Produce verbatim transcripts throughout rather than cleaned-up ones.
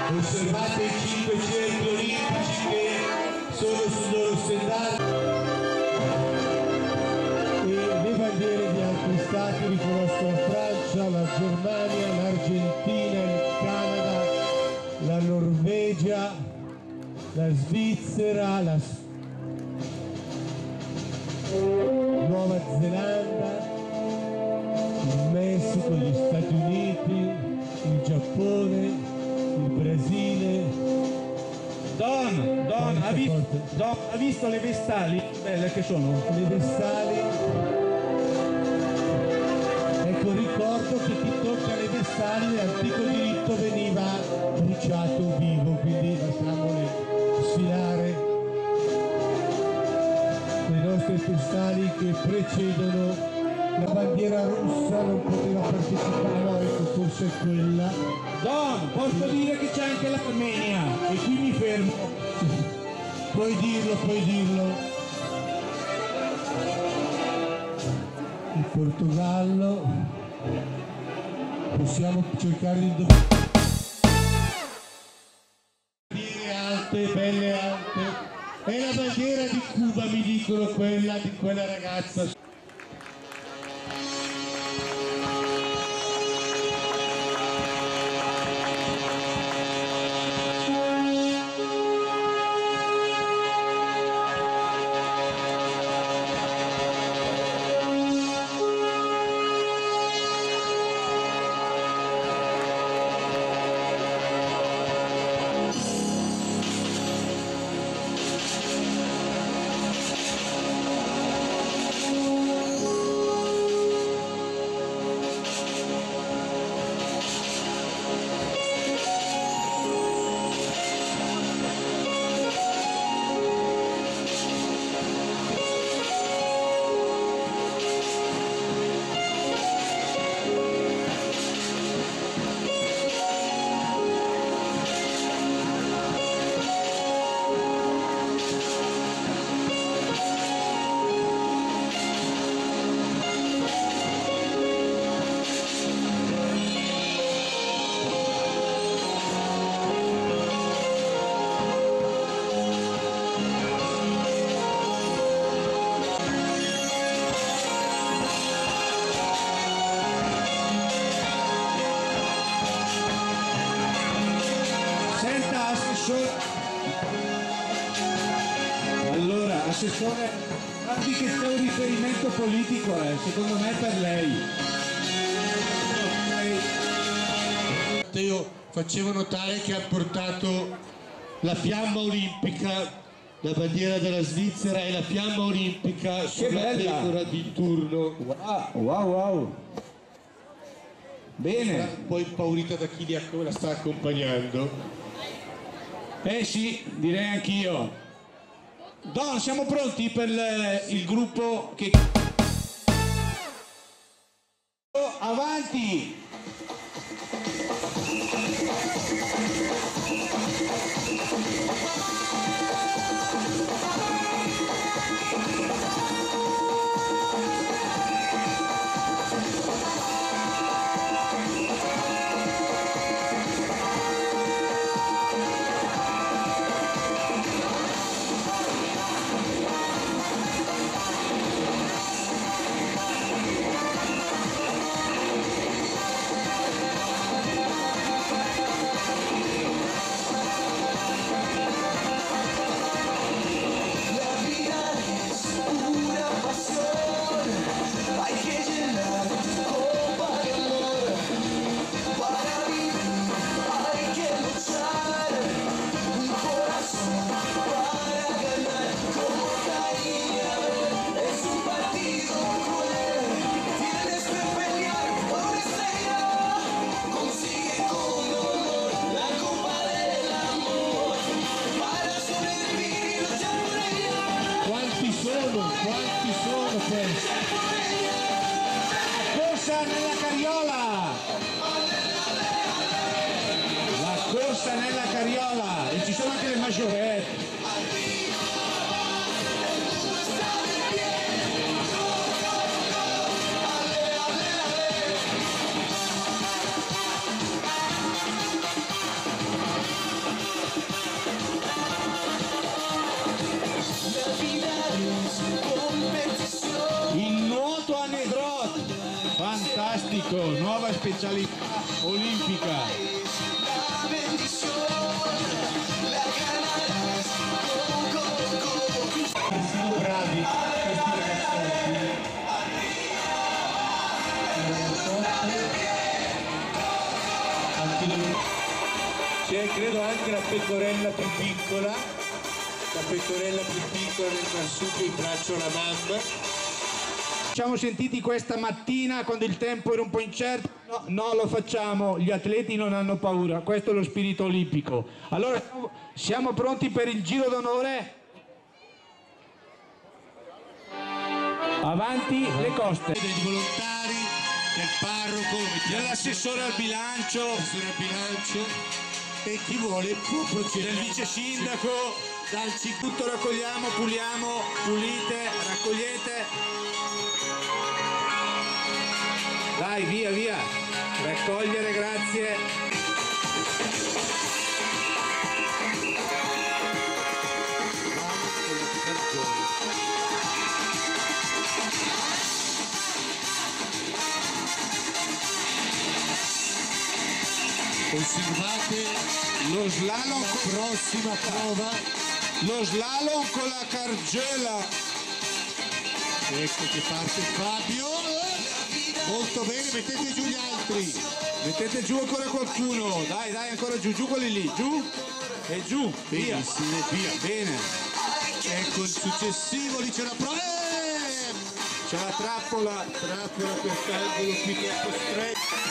Osservate i cinque cerchi olimpici che sono sul loro stendardo e le bandiere di altri stati riconoscono la Francia, la Germania, l'Argentina, il Canada, la Norvegia, la Svizzera, la Nuova Zelanda, il Messico, gli Stati Uniti, il Giappone, il Brasile. Don, Don, ha visto, Don, ha visto le vestali belle che sono? Le vestali. Ecco, ricordo che chi tocca le vestali nell'antico diritto veniva bruciato vivo, quindi lasciamole sfilare le nostre vestali che precedono. La bandiera russa non poteva partecipare, no, ecco, forse è quella. Don, posso dire che c'è anche l'Armenia e qui mi fermo. Puoi dirlo, puoi dirlo. Il Portogallo. Possiamo cercare di indovinare. Bandiere alte, belle alte. E la bandiera di Cuba, mi dicono, quella di quella ragazza. Allora, assessore, guardi che c'è un riferimento politico, eh, secondo me per lei. Io facevo notare che ha portato la fiamma olimpica, la bandiera della Svizzera e la fiamma olimpica sulla pecora di turno. Wow, wow, wow. Bene. Un po' impaurita da chi la sta accompagnando. Eh sì, direi anch'io. Don, siamo pronti per il gruppo che... Avanti! Quanti sono questi? La corsa nella carriola! La corsa nella carriola! E ci sono anche le maggiorette! Ecco, nuova specialità olimpica. Sono bravi questi ragazzotti. C'è credo anche la pecorella più piccola, la pecorella più piccola nel marsupio in braccio alla mamma. Ci siamo sentiti questa mattina quando il tempo era un po' incerto. No, no, lo facciamo, gli atleti non hanno paura, questo è lo spirito olimpico. Allora siamo pronti per il giro d'onore? Avanti le coste. Dei volontari, del parroco, Dell'assessore al bilancio, l'assessore al bilancio e chi vuole può procedere. del vice sindaco, dal tutto raccogliamo, puliamo, pulite, raccogliete. Dai, via, via, raccogliere, grazie. Osservate Lo slalom, prossima prova. lo slalom con la cargela. Ecco che parte Fabio. Molto bene, mettete giù gli altri. Mettete giù ancora qualcuno, dai, dai, ancora giù, giù quelli lì, giù e giù, via, Benissimo, via. bene. Ecco il successivo, lì c'è la prova. Eh! C'è la trappola, Trappola quest'angolo qui che è costretto.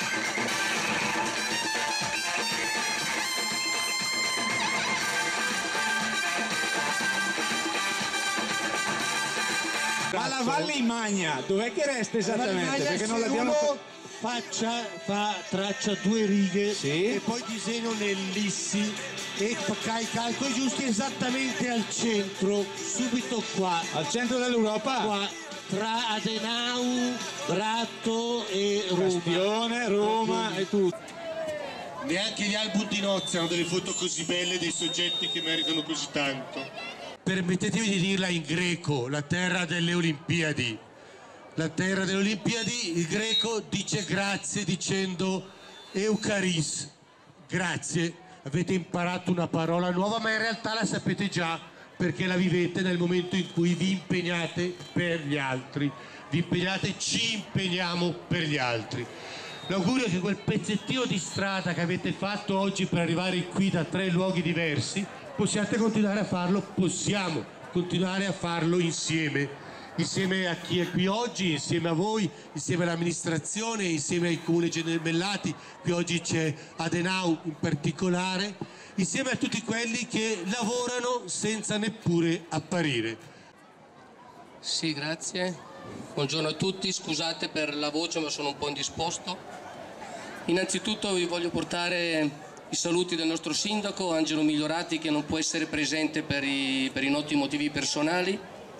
ma la Valle Imagna, dov'è che resta esattamente? Perché non l'abbiamo faccia, fa, traccia due righe Sì. e poi disegno nell'issi e fa i calcoli giusti esattamente al centro, subito qua, al centro dell'Europa, qua tra Adenau, Bratto e Roma. Castione, Roma e tutto. Neanche gli album di nozze hanno delle foto così belle dei soggetti che meritano così tanto. Permettetemi di dirla in greco, la terra delle Olimpiadi. La terra delle Olimpiadi, il greco dice grazie dicendo Eucaris. Grazie, avete imparato una parola nuova, ma in realtà la sapete già perché la vivete nel momento in cui vi impegnate per gli altri. Vi impegnate, ci impegniamo per gli altri. L'augurio è che quel pezzettino di strada che avete fatto oggi per arrivare qui da tre luoghi diversi possiate continuare a farlo, possiamo continuare a farlo insieme, insieme a chi è qui oggi, insieme a voi, insieme all'amministrazione, insieme ai comuni gemellati, qui oggi c'è Adenau in particolare, insieme a tutti quelli che lavorano senza neppure apparire. Sì, grazie. Buongiorno a tutti, scusate per la voce ma sono un po' indisposto. Innanzitutto vi voglio portare i saluti del nostro sindaco Angelo Migliorati che non può essere presente per i, per i noti motivi personali.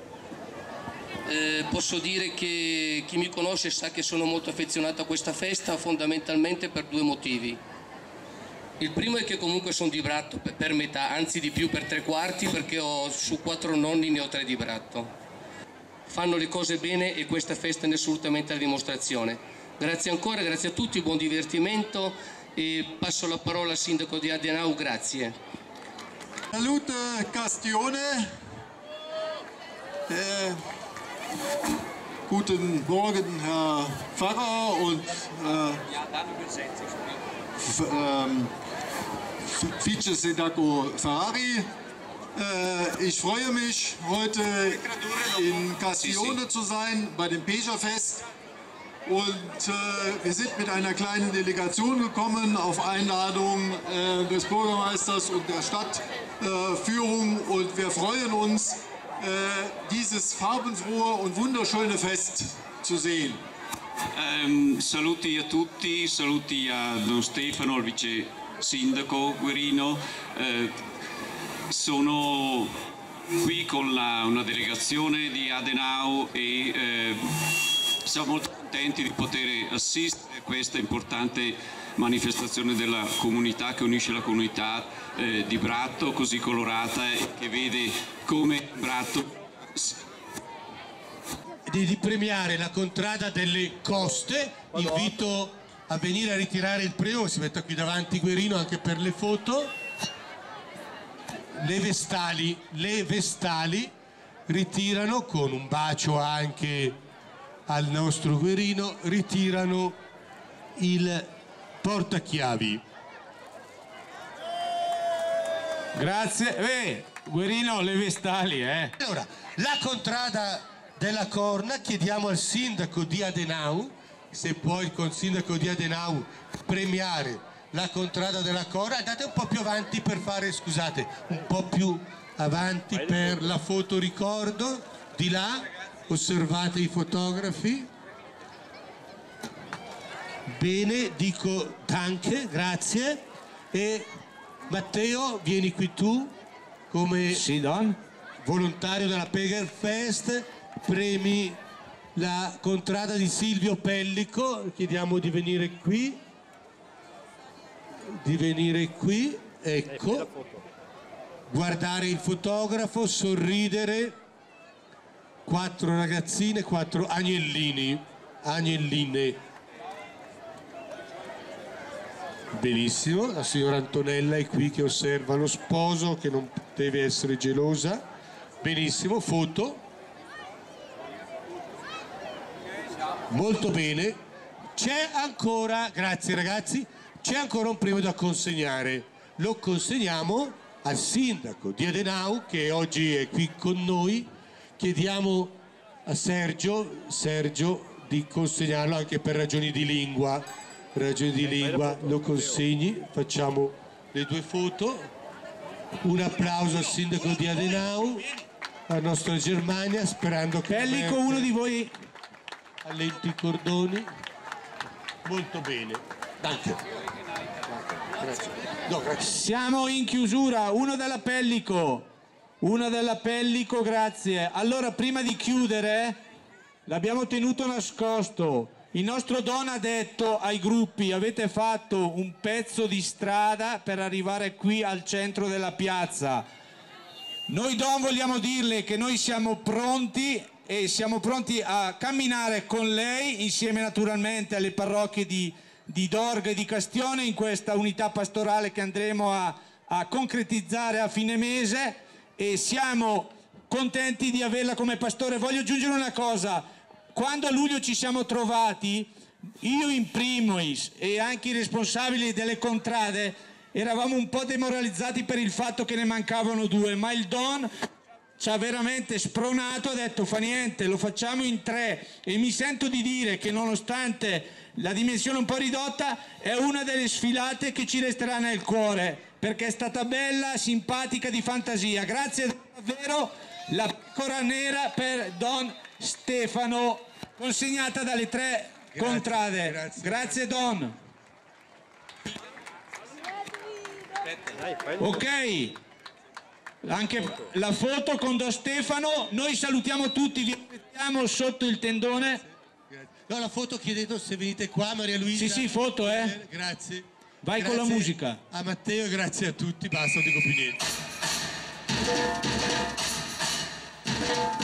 Eh, posso dire che chi mi conosce sa che sono molto affezionato a questa festa fondamentalmente per due motivi. Il primo è che comunque sono di Bratto per metà, anzi di più per tre quarti, perché ho su quattro nonni ne ho tre di Bratto. Fanno le cose bene e questa festa ne è assolutamente la dimostrazione. Grazie ancora, grazie a tutti, buon divertimento e passo la parola al sindaco di Adenau, grazie. Salute Castione. Äh, guten Morgen, Herr Pfarrer und äh, ähm, Vize-Sindaco Ferrari. Äh, ich freue mich, heute in Castione zu sein, bei dem Pescia-Fest. Und äh, wir sind mit einer kleinen Delegation gekommen auf Einladung äh, des Bürgermeisters und der Stadtführung äh, und wir freuen uns, äh, dieses farbenfrohe und wunderschöne Fest zu sehen. Um, saluti a tutti, saluti a Don Stefano, il vice sindaco Guerino. Uh, sono qui con la, una delegazione di Adenau e uh, siamo molto contenti di poter assistere a questa importante manifestazione della comunità che unisce la comunità eh, di Bratto, così colorata e che vede come Bratto Di premiare la contrada delle coste invito a venire a ritirare il premio, si metta qui davanti Guerino anche per le foto. Le Vestali, le Vestali ritirano, con un bacio anche al nostro Guerino, ritirano il portachiavi. Grazie. Eh, Guerino, le Vestali, eh. Ora, la contrada della Corna, chiediamo al sindaco di Adenau, se può il sindaco di Adenau premiare la contrada della Corna. Andate un po' più avanti per fare, scusate, un po' più avanti per la foto ricordo, di là, osservate i fotografi. Bene, dico danke, grazie. E Matteo, vieni qui tu come Sì, Don. volontario della Pegerfest, premi la contrada di Silvio Pellico, chiediamo di venire qui, di venire qui, ecco, guardare il fotografo, sorridere, quattro ragazzine, quattro agnellini, agnelline. Benissimo, la signora Antonella è qui che osserva lo sposo, che non deve essere gelosa. Benissimo, foto. Molto bene. C'è ancora, grazie ragazzi, c'è ancora un premio da consegnare. Lo consegniamo al sindaco di Adenau, che oggi è qui con noi. Chiediamo a Sergio, Sergio di consegnarlo anche per ragioni di lingua. Ragioni di lingua, lo consegni, facciamo le due foto. Un applauso al sindaco di Adenau, alla nostra Germania, sperando che Pellico, uno di voi. allenti i cordoni. Molto bene, grazie. Grazie. No, grazie. Siamo in chiusura, uno della Pellico, uno della Pellico, grazie. Allora, prima di chiudere, l'abbiamo tenuto nascosto. Il nostro Don ha detto ai gruppi: avete fatto un pezzo di strada per arrivare qui al centro della piazza. Noi Don vogliamo dirle che noi siamo pronti e siamo pronti a camminare con lei, insieme naturalmente alle parrocchie di, di Dorga e di Castione, in questa unità pastorale che andremo a, a concretizzare a fine mese, e siamo contenti di averla come pastore. Voglio aggiungere una cosa: quando a luglio ci siamo trovati, io in primis e anche i responsabili delle contrade eravamo un po' demoralizzati per il fatto che ne mancavano due, ma il Don ci ha veramente spronato, ha detto fa niente, lo facciamo in tre, e mi sento di dire che nonostante la dimensione un po' ridotta è una delle sfilate che ci resterà nel cuore, perché è stata bella, simpatica, di fantasia. Grazie davvero. La pecora nera per Don Stefano, consegnata dalle tre grazie, contrade. Grazie, grazie Don. Ok, anche la foto con Don Stefano. Noi salutiamo tutti, vi aspettiamo sotto il tendone. No, la foto chiedeto se venite qua, Maria Luisa. Sì, sì, foto, eh. Grazie. Vai grazie con la musica. A Matteo e grazie a tutti, basta, non dico più niente.